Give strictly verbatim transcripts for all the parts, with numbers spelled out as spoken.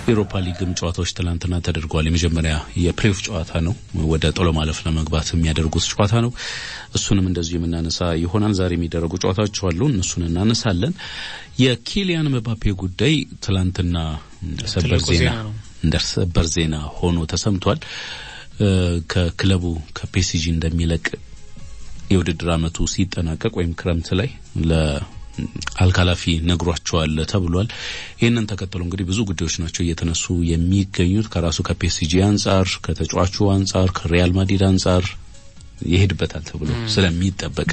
የዩሮፓ ሊግም ጨዋታዎች ትላንትና ተደርጓል። የመጀመሪያ የፕሌይኦፍ ጨዋታ ነው። ወደ ጥሎ ማለፍ ለመግባት የሚያደርጉት ጨዋታ ነው። እሱንም እንደዚሁ የምናነሳ ይሆናል። ዛሬ የሚደረጉ ጨዋታዎች አሉ፣ እነሱን እናነሳለን። የኪሊያን ምባፔ ጉዳይ ትላንትና ሰበር ዜና እንደሰበር ዜና ሆኖ ተሰምቷል። ከክለቡ ከፒኤስጂ እንደሚለቅ የውድድር አመቱ ሲጠናቀቅ ወይም ክረምት ላይ ለ አልካላፊ ነግሯቸዋል ተብሏል። ይሄንን ተከትሎ እንግዲህ ብዙ ጉዳዮች ናቸው እየተነሱ የሚገኙት ከራሱ ከፒኤስጂ አንፃር፣ ከተጫዋቹ አንፃር፣ ከሪያል ማድሪድ አንፃር ይሄድበታል ተብሎ ስለሚጠበቅ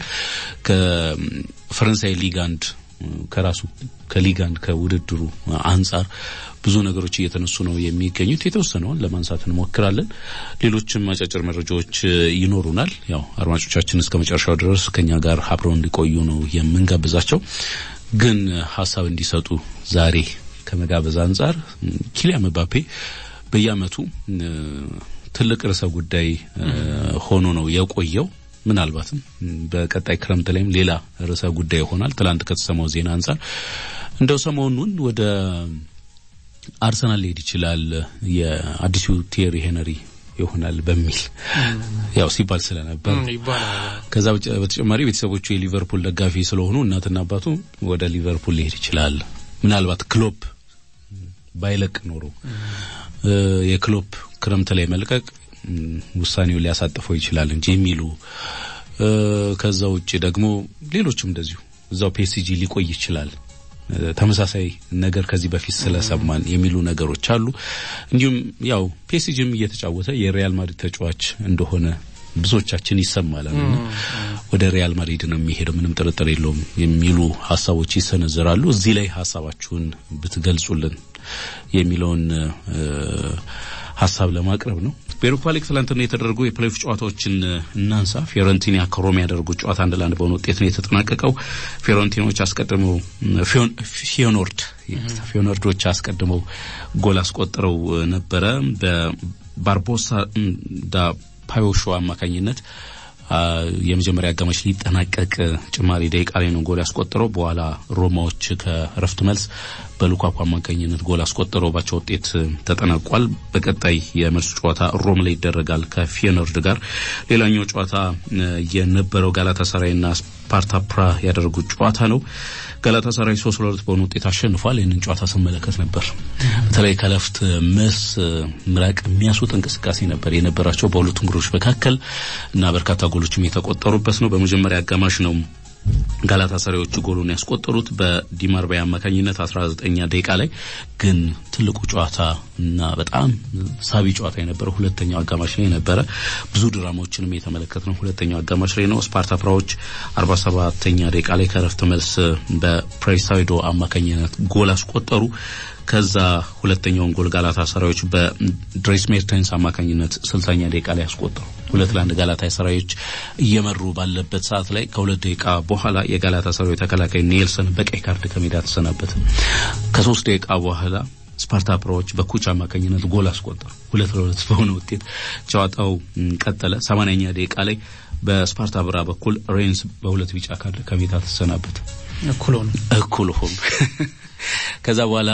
ከፈረንሳይ ሊግ አንድ ከራሱ ከሊግ አንድ ከውድድሩ አንፃር ብዙ ነገሮች እየተነሱ ነው የሚገኙት። የተወሰነውን ለማንሳት እንሞክራለን። ሌሎችም አጫጭር መረጃዎች ይኖሩናል። ያው አድማጮቻችን እስከመጨረሻው ድረስ ከኛ ጋር አብረው እንዲቆዩ ነው የምንጋብዛቸው። ግን ሐሳብ እንዲሰጡ ዛሬ ከመጋበዝ አንፃር ኪሊያን ምባፔ በየአመቱ ትልቅ ርዕሰ ጉዳይ ሆኖ ነው የቆየው። ምናልባትም በቀጣይ ክረምት ላይም ሌላ ርዕሰ ጉዳይ ይሆናል። ትላንት ከተሰማው ዜና አንፃር እንደው ሰሞኑን ወደ አርሰናል ሊሄድ ይችላል የአዲሱ ቲየሪ ሄነሪ ይሆናል በሚል ያው ሲባል ስለነበር ከዛ በተጨማሪ ቤተሰቦቹ የሊቨርፑል ደጋፊ ስለሆኑ እናትና አባቱ ወደ ሊቨርፑል ሊሄድ ይችላል። ምናልባት ክሎፕ ባይለቅ ኖሮ የክሎፕ ክረምት ላይ መልቀቅ ውሳኔው ሊያሳጥፈው ይችላል እንጂ የሚሉ ከዛ ውጪ ደግሞ ሌሎችም እንደዚሁ እዛው ፒኤስጂ ሊቆይ ይችላል ተመሳሳይ ነገር ከዚህ በፊት ስለሰማን የሚሉ ነገሮች አሉ። እንዲሁም ያው ፒኤስጂም እየተጫወተ የሪያል ማድሪድ ተጫዋች እንደሆነ ብዙዎቻችን ይሰማልና ወደ ሪያል ማድሪድ ነው የሚሄደው ምንም ጥርጥር የለውም የሚሉ ሐሳቦች ይሰነዘራሉ። እዚህ ላይ ሐሳባችሁን ብትገልጹልን የሚለውን ሐሳብ ለማቅረብ ነው። በዩሮፓ ሊግ ትላንትና የተደረጉ የፕሌይኦፍ ጨዋታዎችን እናንሳ። ፊዮረንቲና ከሮማ ያደረጉት ጨዋታ አንድ ለአንድ በሆነ ውጤት ነው የተጠናቀቀው። ፊዮረንቲኖች አስቀድመው ፊዮኖርድ ፊዮኖርዶች አስቀድመው ጎል አስቆጥረው ነበረ። በባርቦሳ ዳ ፓዮሾ አማካኝነት የመጀመሪያ አጋማሽ ሊጠናቀቅ ጭማሪ ደቂቃ ላይ ነው ጎል ያስቆጠረው። በኋላ ሮማዎች ከረፍት መልስ በሉካኩ አማካኝነት ጎል አስቆጠረው ባቸው ውጤት ተጠናቋል። በቀጣይ የመልስ ጨዋታ ሮም ላይ ይደረጋል ከፊዮኖርድ ጋር። ሌላኛው ጨዋታ የነበረው ጋላታሳራይና ስፓርታ ፕራ ያደረጉት ጨዋታ ነው። ጋላታሳራይ ሶስት ለሁለት በሆነ ውጤት አሸንፏል። ይህንን ጨዋታ ስመለከት ነበር። በተለይ ከለፍት መልስ ምራቅ የሚያስወጥ እንቅስቃሴ ነበር የነበራቸው በሁለቱም ግሮች መካከል እና በርካታ ጎሎችም የተቆጠሩበት ነው። በመጀመሪያ አጋማሽ ነው ጋላታሳራዮቹ ጎሉን ያስቆጠሩት በዲማርባይ አማካኝነት አስራ ዘጠኝ ደቂቃ ላይ። ግን ትልቁ ጨዋታ እና በጣም ሳቢ ጨዋታ የነበረው ሁለተኛው አጋማሽ ላይ ነበረ። ብዙ ድራማዎችንም የተመለከትነው ሁለተኛው አጋማሽ ላይ ነው። ስፓርታ ፕራዎች አርባ ሰባተኛ ደቂቃ ላይ ከረፍት መልስ በፕሬሳይዶ አማካኝነት ጎል አስቆጠሩ። ከዛ ሁለተኛውን ጎል ጋላታሳራዮች በድሬስ ሜርተንስ አማካኝነት ስልሳኛ ደቂቃ ላይ አስቆጠሩ። ሁለት ለአንድ ጋላታሳራዮች እየመሩ ባለበት ሰዓት ላይ ከሁለት ደቂቃ በኋላ የጋላታሳራዮች ተከላካይ ኔልሰን በቀይ ካርድ ከሜዳ ተሰናበተ። ከሶስት ደቂቃ በኋላ ስፓርታ ፕራዎች በኩቻ አማካኝነት ጎል አስቆጠሩ። ሁለት ለሁለት በሆነ ውጤት ጨዋታው ቀጠለ። ሰማንያኛ ደቂቃ ላይ በስፓርታ ብራ በኩል ሬንስ በሁለት ቢጫ ካርድ ከሜዳ ተሰናበተ። እኩል ሆነ እኩል ሆነ። ከዛ በኋላ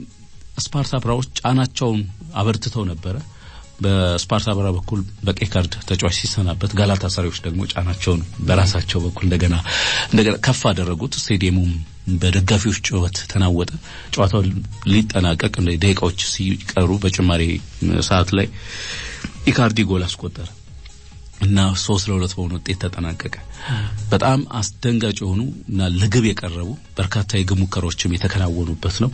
ስፓርታ ብራዎች ጫናቸውን አበርትተው ነበር። በስፓርታ ብራ በኩል በቀይ ካርድ ተጫዋች ሲሰናበት ጋላታሳራዮች ደግሞ ጫናቸውን በራሳቸው በኩል እንደገና እንደገና ከፍ አደረጉት። ስቴዲየሙም በደጋፊዎች ጩኸት ተናወጠ። ጨዋታው ሊጠናቀቅ እንደ ደቂቃዎች ሲቀሩ በጭማሪ ሰዓት ላይ ኢካርዲ ጎል አስቆጠረ እና ሶስት ለሁለት በሆነ ውጤት ተጠናቀቀ። በጣም አስደንጋጭ የሆኑ እና ለግብ የቀረቡ በርካታ የግብ ሙከራዎችም የተከናወኑበት ነው።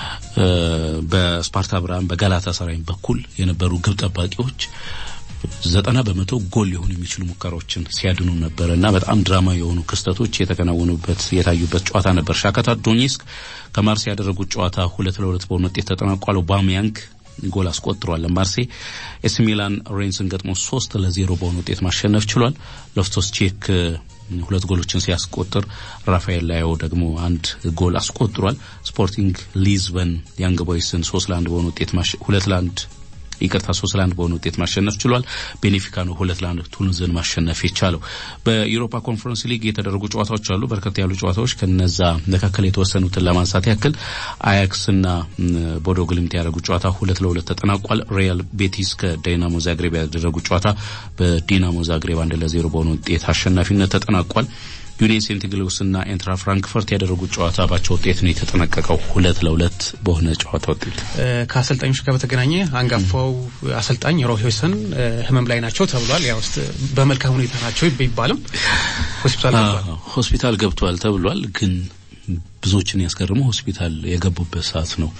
በስፓርታ ብራም በጋላታሳራይ በኩል የነበሩ ግብ ጠባቂዎች ዘጠና በመቶ ጎል ሊሆኑ የሚችሉ ሙከራዎችን ሲያድኑ ነበርና በጣም ድራማ የሆኑ ክስተቶች የተከናወኑበት የታዩበት ጨዋታ ነበር። ሻክታር ዶኔስክ ከማርሴይ ያደረጉት ጨዋታ ሁለት ለሁለት በሆነ ውጤት ተጠናቋል። ኦባሜያንግ ጎል አስቆጥሯል። ማርሴይ ኤሲ ሚላን ሬንስን ገጥሞ ሶስት ለዜሮ በሆነ ውጤት ማሸነፍ ችሏል። ሎፍቶስ ቼክ ሁለት ጎሎችን ሲያስቆጥር ራፋኤል ላዮ ደግሞ አንድ ጎል አስቆጥሯል። ስፖርቲንግ ሊዝበን ያንግ ቦይስን ሶስት ለአንድ በሆነ ውጤት ሁለት ለአንድ ይቅርታ ሶስት ለአንድ በሆነ ውጤት ማሸነፍ ችሏል። ቤኔፊካ ነው ሁለት ለአንድ ቱኒዝን ማሸነፍ የቻለው። በዩሮፓ ኮንፈረንስ ሊግ የተደረጉ ጨዋታዎች አሉ። በርከት ያሉ ጨዋታዎች ከነዛ መካከል የተወሰኑትን ለማንሳት ያክል አያክስና ቦዶ ግሊምት ያደረጉት ጨዋታ ሁለት ለሁለት ተጠናቋል። ሪያል ቤቲስ ከዳይናሞ ዛግሬብ ያደረጉት ጨዋታ በዲናሞ ዛግሬብ አንድ ለዜሮ በሆነ ውጤት አሸናፊነት ተጠናቋል። ዩኒየን ሴንት ግሎስና ኤንትራ ፍራንክፈርት ያደረጉት ጨዋታ ባቸው ውጤት ነው የተጠናቀቀው ሁለት ለሁለት በሆነ ጨዋታ ውጤት። ከአሰልጣኞች ጋር በተገናኘ አንጋፋው አሰልጣኝ ሮይ ሆይሰን ህመም ላይ ናቸው ተብሏል። ያው በመልካም ሁኔታ ናቸው ቢባልም ሆስፒታል ገብቷል ሆስፒታል ገብቷል ተብሏል። ግን ብዙዎችን ያስገርመው ሆስፒታል የገቡበት ሰዓት ነው።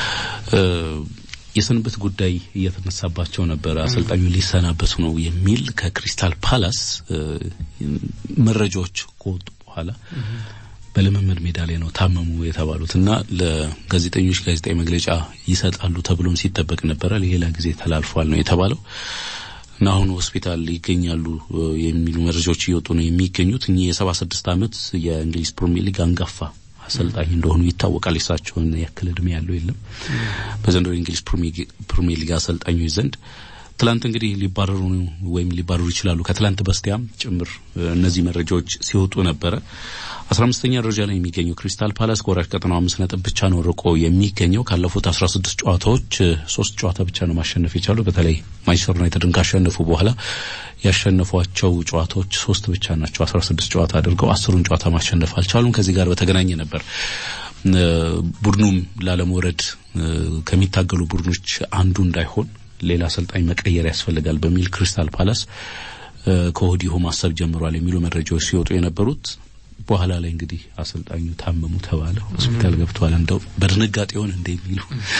የሰንበት ጉዳይ እየተነሳባቸው ነበር። አሰልጣኙ ሊሰናበቱ ነው የሚል ከክሪስታል ፓላስ መረጃዎች ከወጡ በኋላ በልምምድ ሜዳ ላይ ነው ታመሙ የተባሉትና ለጋዜጠኞች ጋዜጣዊ መግለጫ ይሰጣሉ ተብሎም ሲጠበቅ ነበር። ሌላ ጊዜ ተላልፏል ነው የተባለው እና አሁን ሆስፒታል ይገኛሉ የሚሉ መረጃዎች እየወጡ ነው የሚገኙት። እኚህ የሰባ ስድስት ዓመት የእንግሊዝ ፕሪሚየር ሊግ አንጋፋ አሰልጣኝ እንደሆኑ ይታወቃል። እሳቸውን ያክል እድሜ ያለው የለም በዘንድሮ እንግሊዝ ፕሪሚየር ሊግ አሰልጣኞች ዘንድ። ትላንት እንግዲህ ሊባረሩ ወይም ሊባረሩ ይችላሉ ከትላንት በስቲያም ጭምር እነዚህ መረጃዎች ሲወጡ ነበር። አስራ አምስተኛ ደረጃ ላይ የሚገኘው ክሪስታል ፓላስ ከወራጅ ቀጠናው አምስት ነጥብ ብቻ ነው ርቆ የሚገኘው። ካለፉት አስራ ስድስት ጨዋታዎች ሶስት ጨዋታ ብቻ ነው ማሸነፍ የቻለው። በተለይ ማንቸስተር ዩናይትድን ካሸነፉ በኋላ ያሸነፏቸው ጨዋታዎች ሶስት ብቻ ናቸው። አስራ ስድስት ጨዋታ አድርገው አስሩን ጨዋታ ማሸነፍ አልቻሉም። ከዚህ ጋር በተገናኘ ነበር ቡድኑም ላለመውረድ ከሚታገሉ ቡድኖች አንዱ እንዳይሆን ሌላ አሰልጣኝ መቀየር ያስፈልጋል በሚል ክሪስታል ፓላስ ከወዲሁ ማሰብ ጀምሯል የሚሉ መረጃዎች ሲወጡ የነበሩት። በኋላ ላይ እንግዲህ አሰልጣኙ ታመሙ ተባለ፣ ሆስፒታል ገብቷል። እንደው በድንጋጤውን እንደሚሉ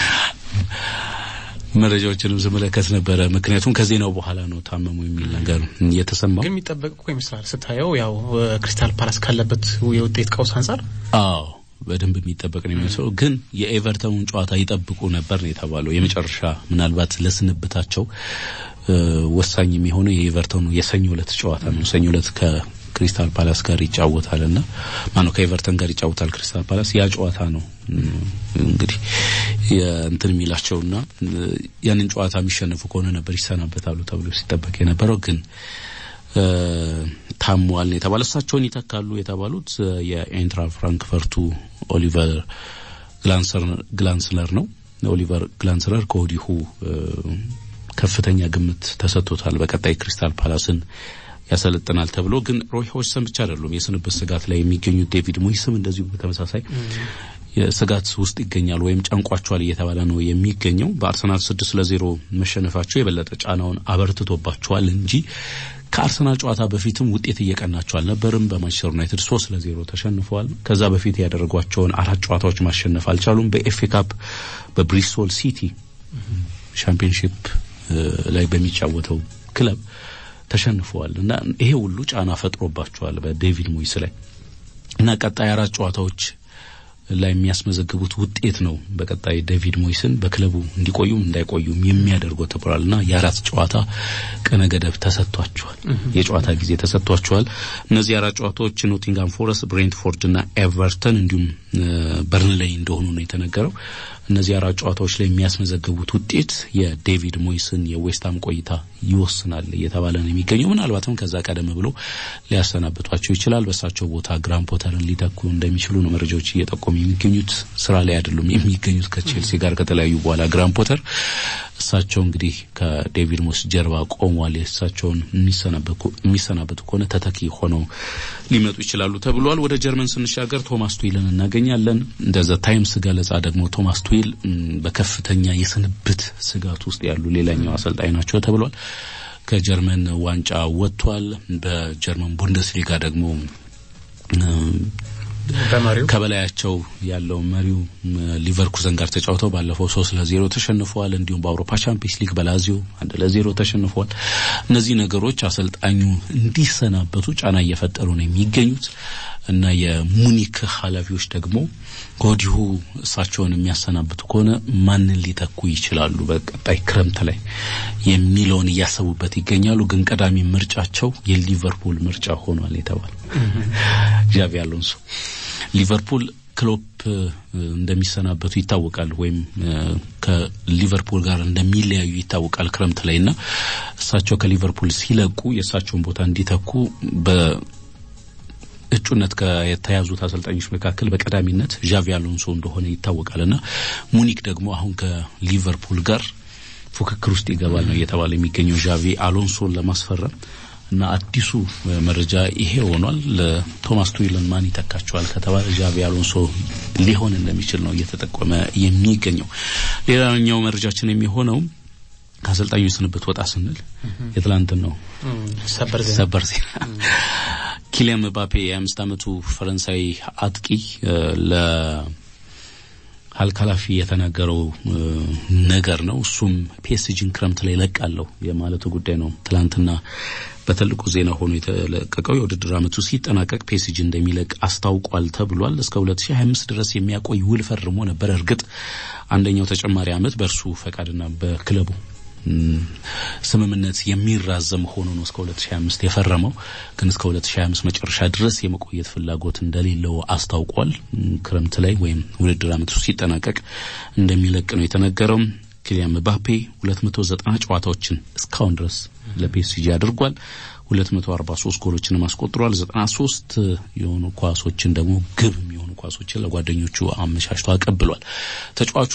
መረጃዎችንም ዝመለከት ነበር። ምክንያቱም ከዜናው በኋላ ነው ታመሙ የሚል ነገር የተሰማው። ግን የሚጠበቅ እኮ ይመስላል ስታየው ያው ክሪስታል ፓላስ ካለበት የውጤት ቀውስ አንፃር አዎ በደንብ የሚጠበቅ ነው የሚመስለው። ግን የኤቨርተኑን ጨዋታ ይጠብቁ ነበር ነው የተባለው። የመጨረሻ ምናልባት ለስንብታቸው ወሳኝ የሚሆነው የኤቨርተኑ የሰኞ ዕለት ጨዋታ ነው። ሰኞ ዕለት ከክሪስታል ፓላስ ጋር ይጫወታልና ማነው ከኤቨርተን ጋር ይጫወታል ክሪስታል ፓላስ። ያ ጨዋታ ነው እንግዲህ የእንትን የሚላቸውና ያንን ጨዋታ የሚሸነፉ ከሆነ ነበር ይሰናበታሉ ተብሎ ሲጠበቅ የነበረው። ግን ታሟል የተባለው እሳቸውን ይተካሉ የተባሉት የኤንትራ ፍራንክፈርቱ ኦሊቨር ግላንስለር ነው። ኦሊቨር ግላንስለር ከወዲሁ ከፍተኛ ግምት ተሰጥቶታል በቀጣይ ክሪስታል ፓላስን ያሰለጥናል ተብሎ። ግን ሮይ ሆይሰን ብቻ አይደሉም የስንብት ስጋት ላይ የሚገኙት። ዴቪድ ሞይስም እንደዚሁ በተመሳሳይ የስጋት ውስጥ ይገኛል ወይም ጨንቋቸዋል እየተባለ ነው የሚገኘው። በአርሰናል ስድስት ለዜሮ መሸነፋቸው የበለጠ ጫናውን አበርትቶባቸዋል እንጂ ከአርሰናል ጨዋታ በፊትም ውጤት እየቀናቸው አልነበርም። በማንቸስተር ዩናይትድ ሶስት ለዜሮ ተሸንፈዋል። ከዛ በፊት ያደረጓቸውን አራት ጨዋታዎች ማሸነፍ አልቻሉም። በኤፍኤ ካፕ በብሪስቶል ሲቲ ሻምፒዮንሺፕ ላይ በሚጫወተው ክለብ ተሸንፈዋል እና ይሄ ሁሉ ጫና ፈጥሮባቸዋል በዴቪድ ሞይስ ላይ እና ቀጣይ አራት ጨዋታዎች ላይ የሚያስመዘግቡት ውጤት ነው በቀጣይ ዴቪድ ሞይስን በክለቡ እንዲቆዩም እንዳይቆዩም የሚያደርገው ተብሏልና የአራት ጨዋታ ቀነ ገደብ ተሰጥቷቸዋል። የጨዋታ ጊዜ ተሰጥቷቸዋል። እነዚህ አራት ጨዋታዎች ኖቲንግሃም ፎረስት፣ ብሬንትፎርድና ኤቨርተን እንዲሁም በርንሌይ እንደሆኑ ነው የተነገረው። እነዚህ አራት ጨዋታዎች ላይ የሚያስመዘግቡት ውጤት የዴቪድ ሞይስን የዌስትሃም ቆይታ ይወስናል እየተባለ ነው የሚገኘው። ምናልባትም ከዛ ቀደም ብሎ ሊያሰናብቷቸው ይችላል። በሳቸው ቦታ ግራም ፖተርን ሊተኩ እንደሚችሉ ነው መረጃዎች እየጠቆሙ የሚገኙት። ስራ ላይ አይደሉም የሚገኙት ከቼልሲ ጋር ከተለያዩ በኋላ ግራም ፖተር እሳቸው እንግዲህ ከዴቪድ ሞይስ ጀርባ ቆመዋል። እሳቸውን የሚሰናበቱ የሚሰናበቱ ከሆነ ተተኪ ሆነው ሊመጡ ይችላሉ ተብሏል። ወደ ጀርመን ስንሻገር ቶማስ ቱይልን እናገኛለን። እንደዛ ታይምስ ገለጻ ደግሞ ቶማስ ቱይል በከፍተኛ የስንብት ስጋት ውስጥ ያሉ ሌላኛው አሰልጣኝ ናቸው ተብሏል። ከጀርመን ዋንጫ ወጥቷል። በጀርመን ቡንደስሊጋ ደግሞ በመሪው ከበላያቸው ያለው መሪው ሊቨርኩዘን ጋር ተጫውተው ባለፈው ሶስት ለዜሮ ተሸንፈዋል። እንዲሁም በአውሮፓ ቻምፒየንስ ሊግ በላዚዮ አንድ ለዜሮ ተሸንፈዋል። እነዚህ ነገሮች አሰልጣኙ እንዲሰናበቱ ጫና እየፈጠሩ ነው የሚገኙት እና የሙኒክ ኃላፊዎች ደግሞ ከወዲሁ እሳቸውን የሚያሰናብቱ ከሆነ ማንን ሊተኩ ይችላሉ በቀጣይ ክረምት ላይ የሚለውን እያሰቡበት ይገኛሉ። ግን ቀዳሚ ምርጫቸው የሊቨርፑል ምርጫ ሆኗል የተባለ ጃቪ አሎንሶ ሊቨርፑል ክሎፕ እንደሚሰናበቱ ይታወቃል ወይም ከሊቨርፑል ጋር እንደሚለያዩ ይታወቃል ክረምት ላይና እሳቸው ከሊቨርፑል ሲለቁ የእሳቸውን ቦታ እንዲተኩ በእጩነት ከተያዙት አሰልጣኞች መካከል በቀዳሚነት ዣቪ አሎንሶ እንደሆነ ይታወቃልና ሙኒክ ደግሞ አሁን ከሊቨርፑል ጋር ፉክክር ውስጥ ይገባል ነው እየተባለ የሚገኘው ዣቪ አሎንሶን ለማስፈረም እና አዲሱ መረጃ ይሄ ሆኗል። ለቶማስ ቱይልን ማን ይተካቸዋል ከተባለ ዣቪ አሎንሶ ሊሆን እንደሚችል ነው እየተጠቆመ የሚገኘው። ሌላኛው መረጃችን የሚሆነው ከአሰልጣኙ ስንብት ወጣ ስንል የትላንት ነው ሰበር ዜና ሰበር ዜና ኪሊያን ምባፔ የአምስት ዓመቱ ፈረንሳይ አጥቂ ለ አልካላፊ የተናገረው ነገር ነው። እሱም ፒኤስጂን ክረምት ላይ ለቃለው የማለቱ ጉዳይ ነው ትላንትና በትልቁ ዜና ሆኖ የተለቀቀው። የውድድር ዓመቱ ሲጠናቀቅ ፒኤስጂ እንደሚለቅ አስታውቋል ተብሏል። እስከ ሁለት ሺህ ሃያ አምስት ድረስ የሚያቆይ ውል ፈርሞ ነበር። እርግጥ አንደኛው ተጨማሪ ዓመት በእርሱ ፈቃድና በክለቡ ስምምነት የሚራዘም ሆኖ ነው እስከ ሁለት ሺህ ሃያ አምስት የፈረመው። ግን እስከ ሁለት ሺህ ሃያ አምስት መጨረሻ ድረስ የመቆየት ፍላጎት እንደሌለው አስታውቋል። ክረምት ላይ ወይም ውድድር ዓመቱ ሲጠናቀቅ እንደሚለቅ ነው የተነገረው። ኪሊያን ምባፔ ሁለት መቶ ዘጠና ጨዋታዎችን እስካሁን ድረስ ለፒኤስጂ አድርጓል። ሁለት መቶ አርባ ሶስት ጎሎችን ማስቆጥሯል። ዘጠና ሶስት የሆኑ ኳሶችን ደግሞ ግብ የሚሆኑ ኳሶችን ለጓደኞቹ አመቻችቶ አቀብሏል። ተጫዋቹ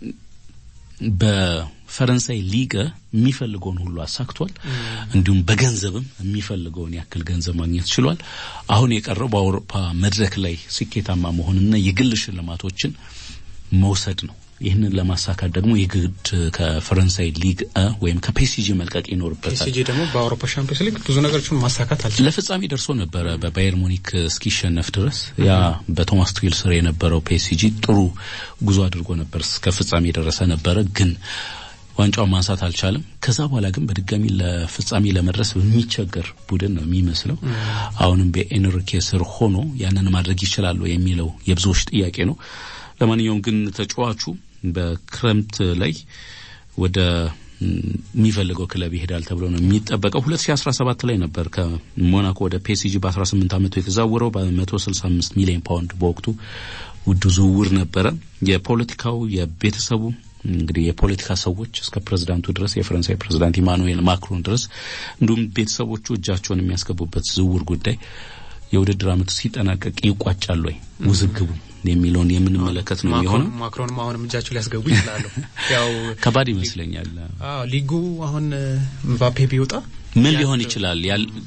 በፈረንሳይ ሊግ የሚፈልገውን ሁሉ አሳክቷል። እንዲሁም በገንዘብም የሚፈልገውን ያክል ገንዘብ ማግኘት ችሏል። አሁን የቀረው በአውሮፓ መድረክ ላይ ስኬታማ መሆንና የግል ሽልማቶችን መውሰድ ነው። ይህንን ለማሳካት ደግሞ የግድ ከፈረንሳይ ሊግ ወይም ከፒኤስጂ መልቀቅ ይኖርበታል። ፒኤስጂ ደግሞ በአውሮፓ ሻምፒዮንስ ሊግ ብዙ ነገሮችን ማሳካት አልቻለም። ለፍጻሜ ደርሶ ነበር በባየር ሙኒክ እስኪሸነፍ ድረስ። ያ በቶማስ ቱይል ስር የነበረው ፒኤስጂ ጥሩ ጉዞ አድርጎ ነበር፣ እስከ ፍጻሜ ደረሰ ነበር፣ ግን ዋንጫውን ማንሳት አልቻለም። ከዛ በኋላ ግን በድጋሚ ለፍጻሜ ለመድረስ የሚቸገር ቡድን ነው የሚመስለው። አሁንም በኤንሪኬ ስር ሆኖ ያንን ማድረግ ይችላል የሚለው የብዙዎች ጥያቄ ነው። ለማንኛውም ግን ተጫዋቹ በክረምት ላይ ወደ የሚፈልገው ክለብ ይሄዳል ተብሎ ነው የሚጠበቀው። ሁለት ሺህ አስራ ሰባት ላይ ነበር ከሞናኮ ወደ ፒኤስጂ በ18 ዓመቱ የተዛወረው በመቶ ስልሳ አምስት ሚሊዮን ፓውንድ በወቅቱ ውድ ዝውውር ነበረ። የፖለቲካው የቤተሰቡ እንግዲህ የፖለቲካ ሰዎች እስከ ፕሬዝዳንቱ ድረስ የፈረንሳይ ፕሬዝዳንት ኢማኑኤል ማክሮን ድረስ እንዲሁም ቤተሰቦቹ እጃቸውን የሚያስገቡበት ዝውውር ጉዳይ የውድድር ዓመቱ ሲጠናቀቅ ይቋጫል ወይ ውዝግቡ የሚለውን የምንመለከት ነው የሚሆነው። ማክሮንም አሁን እጃቸው ሊያስገቡ ይችላሉ። ያው ከባድ ይመስለኛል። አዎ ሊጉ አሁን ምባፔ ቢወጣ ምን ሊሆን ይችላል?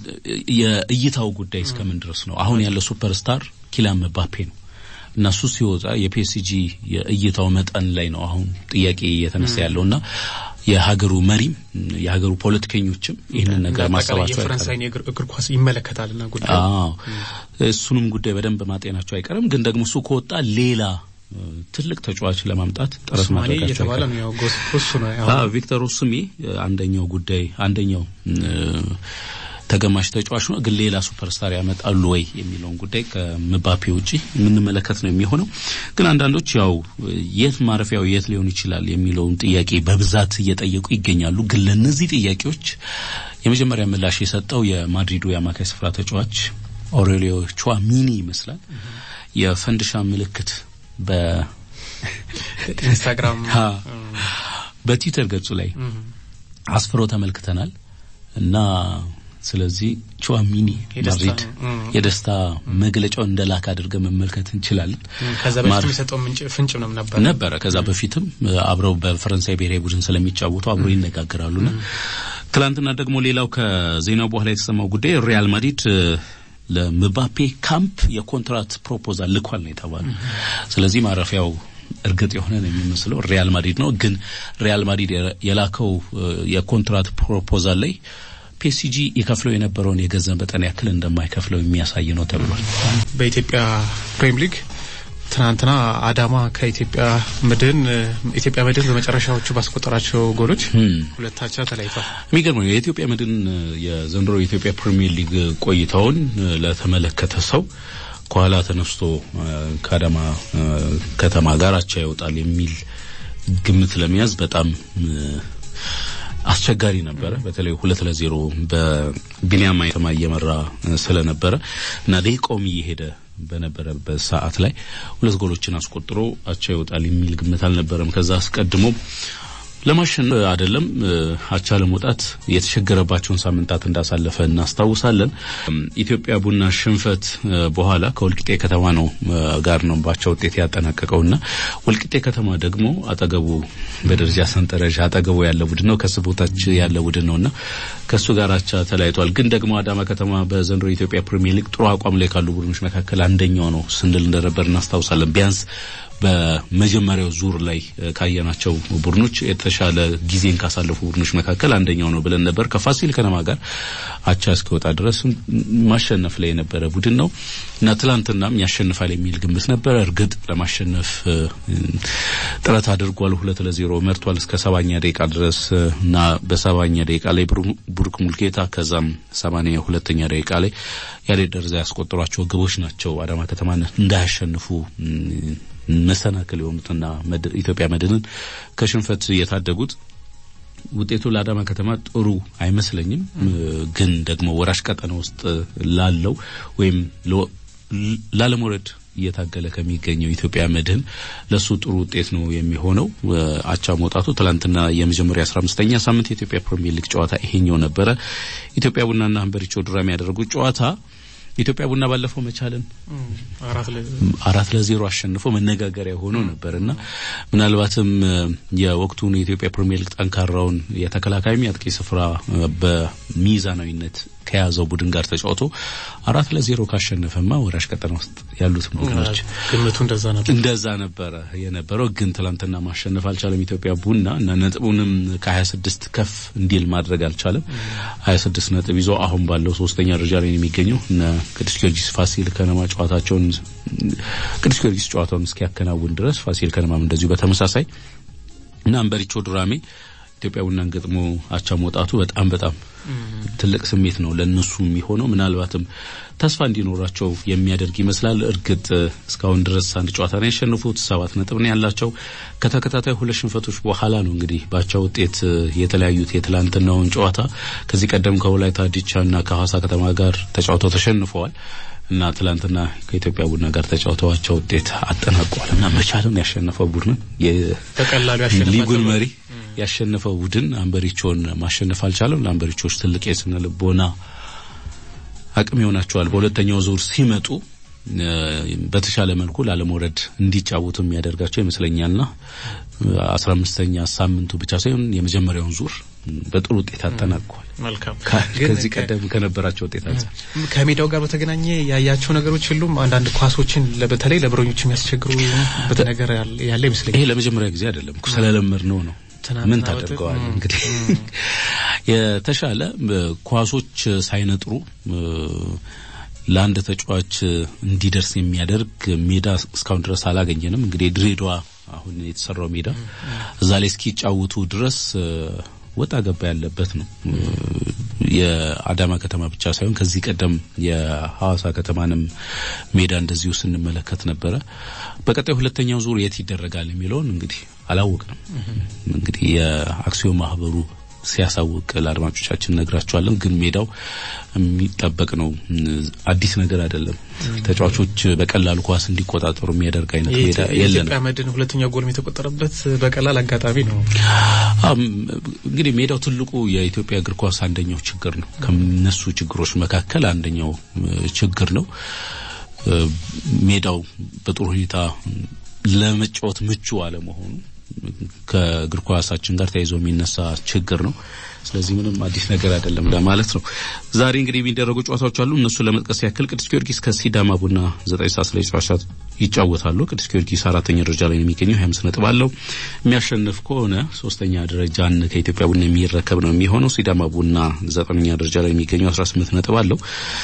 የእይታው ጉዳይ እስከምን ድረስ ነው? አሁን ያለው ሱፐርስታር ኪሊያን ምባፔ ነው እና እሱ ሲወጣ የፒኤስጂ የእይታው መጠን ላይ ነው አሁን ጥያቄ እየተነሳ ያለውና የሀገሩ መሪም የሀገሩ ፖለቲከኞችም ይሄንን ነገር ማሰባቸው የፈረንሳይን እግር ኳስ ይመለከታልና ጉዳይ አዎ እሱንም ጉዳይ በደንብ ማጤናቸው አይቀርም። ግን ደግሞ እሱ ከወጣ ሌላ ትልቅ ተጫዋች ለማምጣት ጥረት ማድረጋቸው የተባለ ነው። ያው ጎስፖስ ነው ያው አዎ ቪክተር ኦስሜ አንደኛው ጉዳይ አንደኛው ተገማሽ ተጫዋች ነው። ግን ሌላ ሱፐርስታር ያመጣሉ ወይ የሚለውን ጉዳይ ከምባፔ ውጪ የምንመለከት ነው የሚሆነው። ግን አንዳንዶች ያው የት ማረፊያው የት ሊሆን ይችላል የሚለውን ጥያቄ በብዛት እየጠየቁ ይገኛሉ። ግን ለነዚህ ጥያቄዎች የመጀመሪያ ምላሽ የሰጠው የማድሪዱ የአማካይ ስፍራ ተጫዋች አውሬሊዮ ቹዋሚኒ ይመስላል። የፈንድሻ ምልክት በኢንስታግራም በትዊተር ገጹ ላይ አስፍሮ ተመልክተናል እና ስለዚህ ቹዋሚኒ ማድሪድ የደስታ መግለጫው እንደላካ አድርገን መመልከት እንችላለን። ከዛ በፊት የሚሰጠው ምንጭ ፍንጭ ነው ነበር ነበር ከዛ በፊትም አብረው በፈረንሳይ ብሔራዊ ቡድን ስለሚጫወቱ አብረው ይነጋገራሉና ትላንትና ደግሞ ሌላው ከዜናው በኋላ የተሰማው ጉዳይ ሪያል ማድሪድ ለምባፔ ካምፕ የኮንትራት ፕሮፖዛል ልኳል ነው የተባለው። ስለዚህ ማረፊያው እርግጥ የሆነ ነው የሚመስለው ሪያል ማድሪድ ነው። ግን ሪያል ማድሪድ የላከው የኮንትራት ፕሮፖዛል ላይ ፒኤስጂ የከፍለው የነበረውን የገንዘብ መጠን ያክል እንደማይከፍለው የሚያሳይ ነው ተብሏል። በኢትዮጵያ ፕሪሚየር ሊግ ትናንትና አዳማ ከኢትዮጵያ መድን ኢትዮጵያ መድን በመጨረሻዎቹ ባስቆጠራቸው ጎሎች ሁለታቻ ተለያይቷል። የሚገርመው የኢትዮጵያ መድን የዘንድሮ የኢትዮጵያ ፕሪሚየር ሊግ ቆይታውን ለተመለከተ ሰው ከኋላ ተነስቶ ከአዳማ ከተማ ጋር አቻ ይወጣል የሚል ግምት ለመያዝ በጣም አስቸጋሪ ነበር። በተለይ ሁለት ለዜሮ በቢኒያም አይተማ እየመራ ስለነበረ እና ደቂቃውም እየሄደ በነበረበት ሰዓት ላይ ሁለት ጎሎችን አስቆጥሮ አቻ ይወጣል የሚል ግምት አልነበረም። ከዛ አስቀድሞ ለማሸነፍ አይደለም አቻ ለመውጣት የተቸገረባቸውን ሳምንታት እንዳሳለፈ እናስታውሳለን። ኢትዮጵያ ቡና ሽንፈት በኋላ ከወልቂጤ ከተማ ነው ጋር ነው ባቻ ውጤት ያጠናቀቀውና ወልቂጤ ከተማ ደግሞ አጠገቡ በደረጃ ሰንጠረዥ አጠገቡ ያለ ቡድን ነው፣ ከስቦታች ያለ ቡድን ነውና ከሱ ጋር አቻ ተለያይቷል። ግን ደግሞ አዳማ ከተማ በዘንድሮ ኢትዮጵያ ፕሪሚየር ሊግ ጥሩ አቋም ላይ ካሉ ቡድኖች መካከል አንደኛው ነው ስንል እንደነበር እናስታውሳለን። ቢያንስ በመጀመሪያው ዙር ላይ ካየናቸው ቡድኖች የተሻለ ጊዜን ካሳለፉ ቡድኖች መካከል አንደኛው ነው ብለን ነበር። ከፋሲል ከነማ ጋር አቻ እስከወጣ ድረስ ማሸነፍ ላይ የነበረ ቡድን ነው እና ትላንትናም ያሸንፋል የሚል ግምት ነበር። እርግጥ ለማሸነፍ ጥረት አድርጓል። ሁለት ለዜሮ መርቷል እስከ ሰባኛ ደቂቃ ድረስ እና በሰባኛ ደቂቃ ላይ ቡሩክ ሙልጌታ ከዛም ሰማንያ ሁለተኛ ደቂቃ ላይ ያለ ደረጃ ያስቆጠሯቸው ግቦች ናቸው አዳማ ከተማን እንዳያሸንፉ መሰናክል የሆኑትና ኢትዮጵያ መድንን ከሽንፈት የታደጉት። ውጤቱ ለአዳማ ከተማ ጥሩ አይመስለኝም፣ ግን ደግሞ ወራሽ ቀጠና ውስጥ ላለው ወይም ላለመውረድ እየታገለ ከሚገኘው ኢትዮጵያ መድን ለሱ ጥሩ ውጤት ነው የሚሆነው። አቻ መውጣቱ ትላንትና የመጀመሪያ አስራ አምስተኛ ሳምንት የኢትዮጵያ ፕሪሚየር ሊግ ጨዋታ ይሄኛው ነበረ። ኢትዮጵያ ቡናና አንበሪቾ ድራማ ያደረጉት ጨዋታ ኢትዮጵያ ቡና ባለፈው መቻልን አራት ለዜሮ አሸንፎ መነጋገሪያ ሆኖ ነበርና ምናልባትም የወቅቱን የኢትዮጵያ ፕሪሚየር ሊግ ጠንካራውን የተከላካይም ያጥቂ ስፍራ በሚዛናዊነት ከያዘው ቡድን ጋር ተጫውቶ አራት ለዜሮ ካሸነፈማ ወራሽ ቀጠና ውስጥ ያሉት ቡድኖች ግምቱ እንደዛ ነበር እንደዛ ነበር የነበረው። ግን ትላንትና ማሸነፍ አልቻለም ኢትዮጵያ ቡና እና ነጥቡንም ከ26 ከፍ እንዲል ማድረግ አልቻለም። ሀያ ስድስት ነጥብ ይዞ አሁን ባለው ሶስተኛ ደረጃ ላይ የሚገኘው እና ቅዱስ ጊዮርጊስ ፋሲል ከነማ ጨዋታቸውን ቅዱስ ጊዮርጊስ ጨዋታውን እስኪያከናውን ድረስ ፋሲል ከነማም እንደዚሁ በተመሳሳይ እና አንበሪቾ ድራሜ ኢትዮጵያ ቡናን ገጥሞ አቻ መውጣቱ በጣም በጣም ትልቅ ስሜት ነው ለነሱ የሚሆነው። ምናልባትም ተስፋ እንዲኖራቸው የሚያደርግ ይመስላል። እርግጥ እስካሁን ድረስ አንድ ጨዋታ ነው ያሸነፉት፣ ሰባት ነጥብ ነው ያላቸው። ከተከታታይ ሁለት ሽንፈቶች በኋላ ነው እንግዲህ ባቻ ውጤት የተለያዩት የትላንትናውን ጨዋታ። ከዚህ ቀደም ከወላይታ ዲቻና ከሐዋሳ ከተማ ጋር ተጫውተው ተሸንፈዋል እና ትላንትና ከኢትዮጵያ ቡና ጋር ተጫውተዋቸው ውጤት አጠናቀዋል እና መቻልን ያሸነፈው ቡድን በቀላሉ ያሸነፈው ሊጉን መሪ ያሸነፈው ቡድን አንበሪቾን ማሸነፍ አልቻለም። ለአንበሪቾች ትልቅ የስነ ልቦና አቅም ይሆናቸዋል። በሁለተኛው ዙር ሲመጡ በተሻለ መልኩ ላለመውረድ እንዲጫወቱ የሚያደርጋቸው ይመስለኛልና አስራ አምስተኛ ሳምንቱ ብቻ ሳይሆን የመጀመሪያውን ዙር በጥሩ ውጤት አጠናቀዋል። መልካም ከዚህ ቀደም ከነበራቸው ውጤት አንፃር ከሜዳው ጋር በተገናኘ ያያቸው ነገሮች ሁሉም አንዳንድ ኳሶችን በተለይ ለብሮኞች የሚያስቸግሩ በተነገር ያለ ይመስለኛል። ይሄ ለመጀመሪያ ጊዜ አይደለም እኮ ስለለመድነው ነው። ምን ታደርገዋል እንግዲህ የተሻለ ኳሶች ሳይነጥሩ ለአንድ ተጫዋች እንዲደርስ የሚያደርግ ሜዳ እስካሁን ድረስ አላገኘንም። እንግዲህ ድሬዳዋ አሁን የተሰራው ሜዳ እዛ ላይ እስኪጫወቱ ድረስ ወጣ ገባ ያለበት ነው። የአዳማ ከተማ ብቻ ሳይሆን ከዚህ ቀደም የሐዋሳ ከተማንም ሜዳ እንደዚሁ ስንመለከት ነበረ። በቀጣይ ሁለተኛው ዙር የት ይደረጋል የሚለውን እንግዲህ አላወቅንም። እንግዲህ የአክሲዮን ማህበሩ ሲያሳውቅ ለአድማጮቻችን ነግራቸዋለን። ግን ሜዳው የሚጠበቅ ነው፣ አዲስ ነገር አይደለም። ተጫዋቾች በቀላሉ ኳስ እንዲቆጣጠሩ የሚያደርግ አይነት ሜዳ የለም። የኢትዮጵያ መድን ሁለተኛው ጎል የተቆጠረበት በቀላል አጋጣሚ ነው። እንግዲህ ሜዳው ትልቁ የኢትዮጵያ እግር ኳስ አንደኛው ችግር ነው። ከነሱ ችግሮች መካከል አንደኛው ችግር ነው። ሜዳው በጥሩ ሁኔታ ለመጫወት ምቹ አለመሆኑ ከእግር ኳሳችን ጋር ተያይዞ የሚነሳ ችግር ነው። ስለዚህ ምንም አዲስ ነገር አይደለም ለማለት ነው። ዛሬ እንግዲህ የሚደረጉ ጨዋታዎች አሉ። እነሱ ለመጥቀስ ያክል ቅዱስ ጊዮርጊስ ከሲዳማ ቡና ዘጠኝ ሰዓት ላይ ጨዋታ ይጫወታሉ። ቅዱስ ጊዮርጊስ አራተኛ ደረጃ ላይ የሚገኘው ሀያ አምስት ነጥብ አለው። የሚያሸንፍ ከሆነ ሶስተኛ ደረጃን ከኢትዮጵያ ቡና የሚረከብ ነው የሚሆነው። ሲዳማ ቡና ዘጠነኛ ደረጃ ላይ የሚገኘው አስራ ስምንት ነጥብ አለው።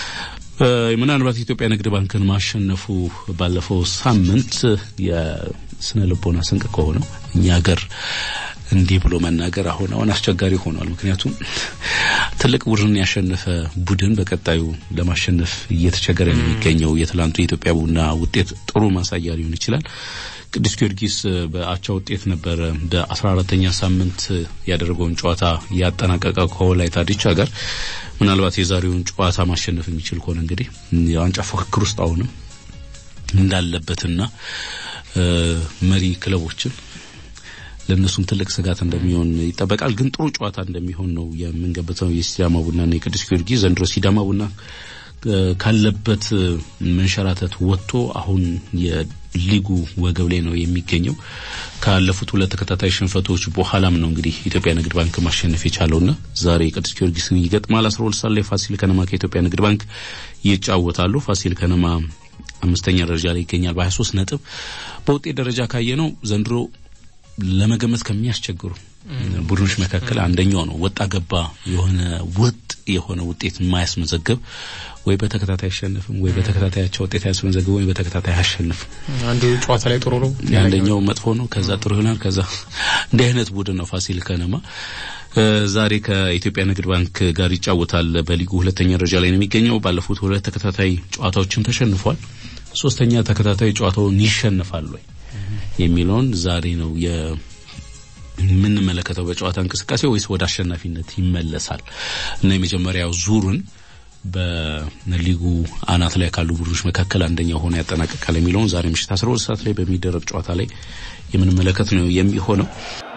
ምናልባት ኢትዮጵያ ንግድ ባንክን ማሸነፉ ባለፈው ሳምንት የስነ ልቦና ስንቅ ከሆነ እኛ ሀገር እንዲህ ብሎ መናገር አሁን አሁን አስቸጋሪ ሆኗል። ምክንያቱም ትልቅ ቡድን ያሸነፈ ቡድን በቀጣዩ ለማሸነፍ እየተቸገረ ነው የሚገኘው። የትላንቱ የኢትዮጵያ ቡና ውጤት ጥሩ ማሳያ ሊሆን ይችላል። ቅዱስ ጊዮርጊስ በአቻ ውጤት ነበር በአስራ አራተኛ ሳምንት ያደረገውን ጨዋታ ያጠናቀቀው ከወላይታ ዲቻ ጋር። ምናልባት የዛሬውን ጨዋታ ማሸነፍ የሚችል ከሆነ እንግዲህ የዋንጫ ፉክክር ውስጥ አሁንም እንዳለበትና መሪ ክለቦችን ለነሱም ትልቅ ስጋት እንደሚሆን ይጠበቃል። ግን ጥሩ ጨዋታ እንደሚሆን ነው የምንገበተው። የሲዳማ ቡናና የቅዱስ ጊዮርጊስ ዘንድሮ ሲዳማ ቡና ካለበት መንሸራተት ወጥቶ አሁን የሊጉ ወገብ ላይ ነው የሚገኘው። ካለፉት ሁለት ተከታታይ ሽንፈቶች በኋላም ነው እንግዲህ ኢትዮጵያ ንግድ ባንክ ማሸነፍ የቻለውና ዛሬ ቅዱስ ጊዮርጊስን ይገጥማል። አስራ ሁለት ሰዓት ላይ ፋሲል ከነማ ከኢትዮጵያ ንግድ ባንክ ይጫወታሉ። ፋሲል ከነማ አምስተኛ ደረጃ ላይ ይገኛል በሀያ ሶስት ነጥብ። በውጤት ደረጃ ካየነው ዘንድሮ ለመገመት ከሚያስቸግሩ ቡድኖች መካከል አንደኛው ነው። ወጣ ገባ የሆነ ወጥ የሆነ ውጤት የማያስመዘግብ ወይ በተከታታይ አሸንፍም ወይ በተከታታያቸው ውጤት ያስመዘግብ ወይ በተከታታይ አሸንፍ አንዱ ጨዋታ ላይ ጥሩ ነው አንደኛው መጥፎ ነው ከዛ ጥሩ ይሆናል ከዛ እንደ አይነት ቡድን ነው ፋሲል ከነማ። ዛሬ ከኢትዮጵያ ንግድ ባንክ ጋር ይጫወታል። በሊጉ ሁለተኛ ደረጃ ላይ ነው የሚገኘው። ባለፉት ሁለት ተከታታይ ጨዋታዎችን ተሸንፏል። ሶስተኛ ተከታታይ ጨዋታውን ይሸነፋል ወይ የሚለውን ዛሬ ነው ምን መለከተው በጨዋታ እንቅስቃሴ ወይስ ወደ አሸናፊነት ይመለሳል እና የመጀመሪያው ዙሩን በሊጉ አናት ላይ ካሉ ቡድኖች መካከል አንደኛው ሆኖ ያጠናቀቃል የሚለውን ዛሬ ምሽት አስራ ሁለት ሰዓት ላይ በሚደረግ ጨዋታ ላይ የምንመለከት ነው የሚሆነው።